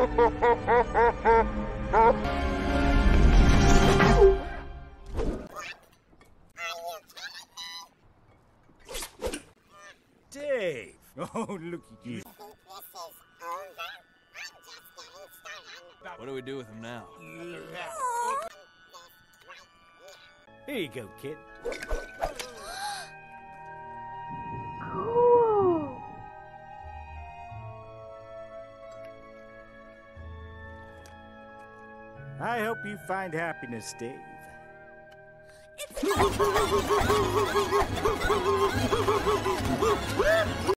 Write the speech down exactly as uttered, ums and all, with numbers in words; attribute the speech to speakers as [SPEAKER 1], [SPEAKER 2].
[SPEAKER 1] Dave! Oh, look at you.
[SPEAKER 2] What do we do with him now?
[SPEAKER 1] Here you go, kid.
[SPEAKER 3] Cool.
[SPEAKER 1] I hope you find happiness, Dave.
[SPEAKER 3] It's